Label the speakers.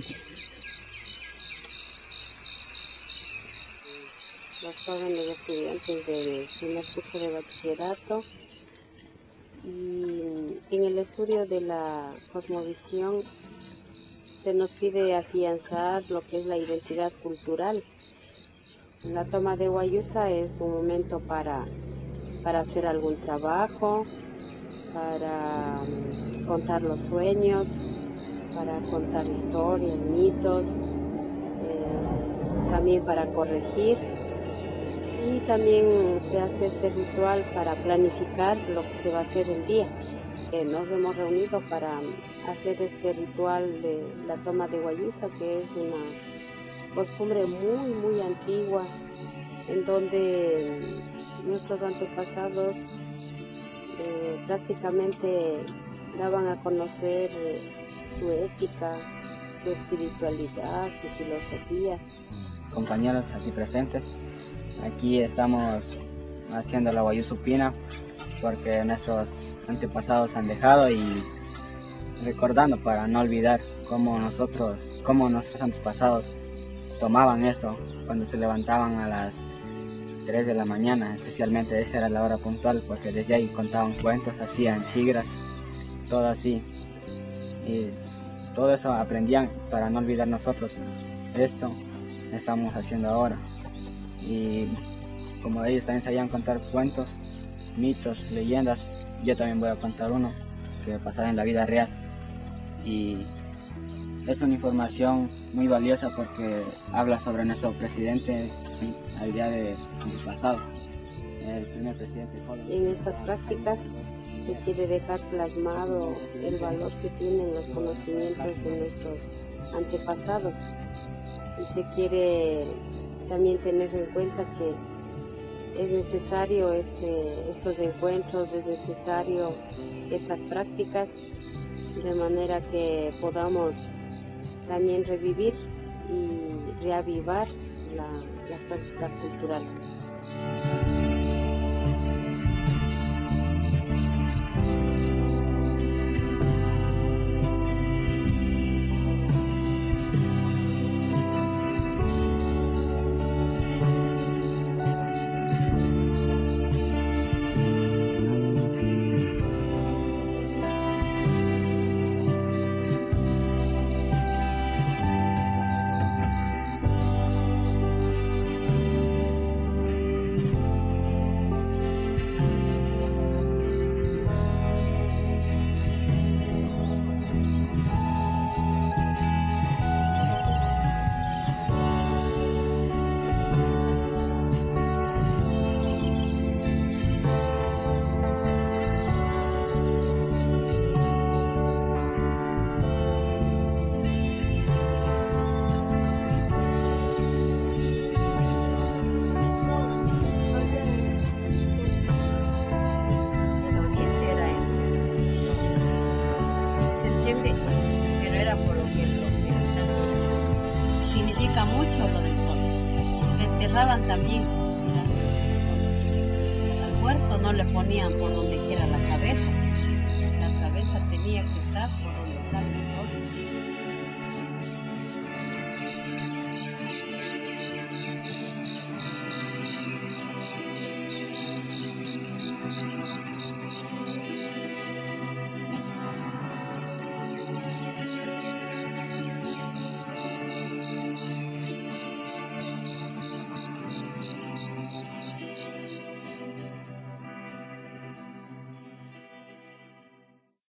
Speaker 1: Los jóvenes estudiantes del primer curso de bachillerato, y en el estudio de la cosmovisión se nos pide afianzar lo que es la identidad cultural. La toma de Guayusa es un momento para hacer algún trabajo, para contar los sueños, para contar historias, mitos, también para corregir. Y también se hace este ritual para planificar lo que se va a hacer el día. Nos hemos reunido para hacer este ritual de la toma de Guayusa, que es una costumbre muy antigua, en donde nuestros antepasados prácticamente daban a conocer su ética, su espiritualidad, su filosofía.
Speaker 2: Compañeros aquí presentes, aquí estamos haciendo la Guayusupina porque nuestros antepasados han dejado, y recordando para no olvidar cómo nuestros antepasados tomaban esto cuando se levantaban a las 3 de la mañana, especialmente esa era la hora puntual, porque desde ahí contaban cuentos, hacían sigras, todo así, y todo eso aprendían para no olvidar nosotros. Esto estamos haciendo ahora, y como ellos también sabían contar cuentos, mitos, leyendas, yo también voy a contar uno que pasaba en la vida real, y es una información muy valiosa porque habla sobre nuestro presidente al día de pasado, el primer presidente joven.
Speaker 1: En estas prácticas se quiere dejar plasmado el valor que tienen los conocimientos de nuestros antepasados, y se quiere también tener en cuenta que es necesario estos encuentros, es necesario estas prácticas, de manera que podamos también revivir y reavivar las prácticas culturales.
Speaker 3: Pero era por lo que el occidental hizo. Significa mucho lo del sol. Le enterraban también. Al muerto no le ponían por donde quiera la cabeza. La cabeza tenía que estar por donde sale el sol.